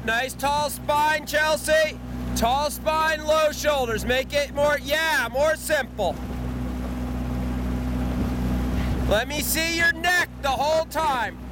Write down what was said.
Nice tall spine, Chelsea. Tall spine, low shoulders. Make it more, more simple. Let me see your neck the whole time.